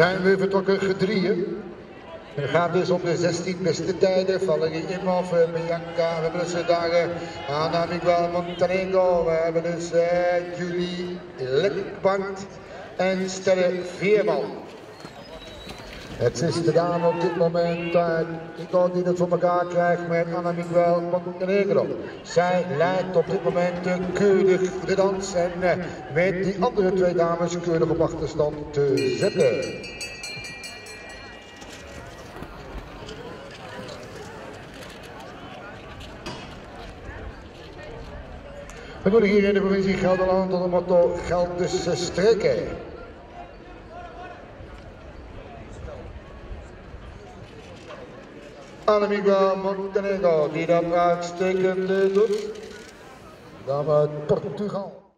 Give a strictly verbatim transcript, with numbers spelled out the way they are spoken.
zijn we vertrokken gedrieën. Het gaat dus om de zestien beste tijden. Valerie Imhoff, Bianca, we hebben dus daar Ana Miguel Montenegro, we hebben dus uh, Julie Lekband en Sterre Veerman. Het is de dame op dit moment uh, die het voor elkaar krijgt met Ana Miguel Montenegro. Zij leidt op dit moment uh, keurig de dans en uh, met die andere twee dames keurig op achterstand te zetten. We doen hier in de provincie Gelderland onder het motto Gelderse streken. Ana Miguel Montenegro die dat uitstekend doet. Dan uit Portugal.